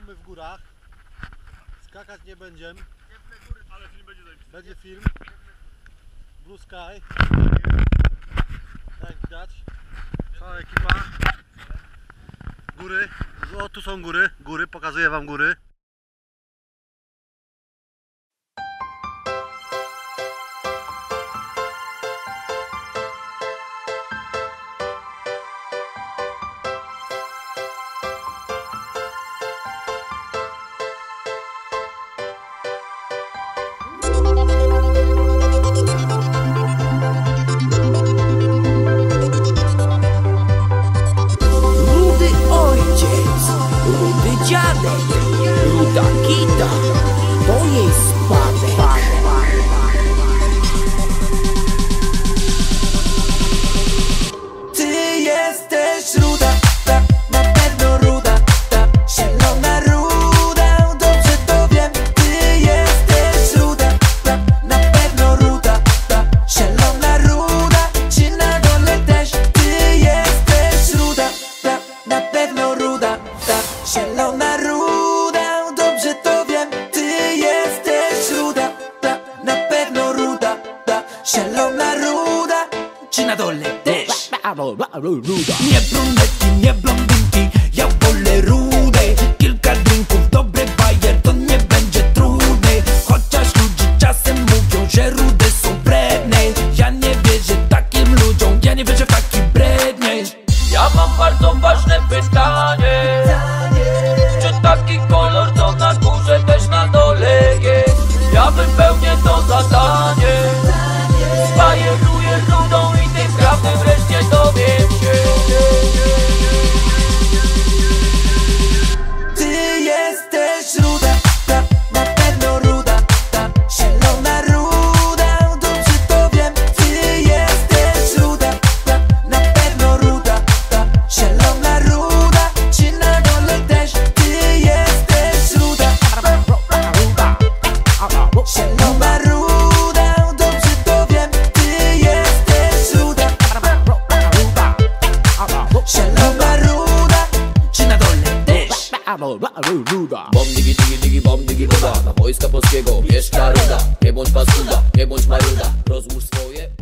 my w górach. Skakać nie będziemy. Ale film będzie zajebisty. Będzie film. Blue Sky. Tak widać. Cała ekipa. Góry. O, tu są góry. Góry, pokazuję wam góry. Rudy ojciec, rudy dziadek, ruda kita, to jej spadek. Ty jesteś ruda, ta, na pewno ruda, ta, zielona ruda, dobrze to wiem. Ty jesteś ruda, ta, na pewno ruda, ta, zielona ruda, ci na dole też. Ty jesteś ruda, ta, na pewno ruda, ta, zielona ruda, dobrze to wiem. Ty jesteś ruda, ta, na pewno ruda, ta, zielona ruda, ci na dole też. Nie brunetki, nie blondynki, ja wolę rude. Kilka drinków, dobry bajer, to nie będzie trudny. Chociaż ludzie czasem mówią, że rude są bredne. Ja nie wierzę takim ludziom, ja nie wierzę w taki brednie. Ja mam bardzo ważne pytanie. Czy taki kolor co na górze też na dole jest? Ja wypełnię to zadanie. Spajeruję rudą i tej prawdy wreszcie dowiem się. Ty jesteś ruda, ta, na pewno ruda, ta, zielona ruda, dobrze to wiem. Ty jesteś ruda, ta, na pewno ruda, ta, zielona ruda, ci na dole też. Ty jesteś ruda, zielona ruda, dobrze to wiem. Ty jesteś ruda, zielona ruda, ci na dole też. Bom digi digi digi bom digi buda. Na wojska polskiego wieszcza ruda. Nie bądź paskuda, nie bądź maruda. Rozłóż swoje